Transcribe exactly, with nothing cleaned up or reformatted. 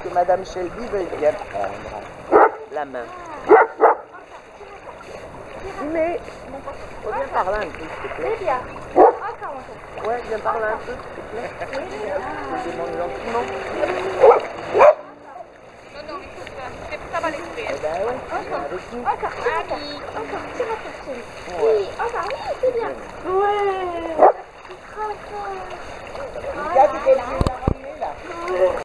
que Madame Shelby veuille bien prendre la main. Mais, reviens par là un peu, s'il te plaît. Lydia. Ouais, viens par là un peu, s'il te plaît. Je demande gentiment. Non, non, écoute, ça va l'exprimer. Eh ben ouais, viens avec nous. Encore, encore, encore, tire à ta chérie. Ouais.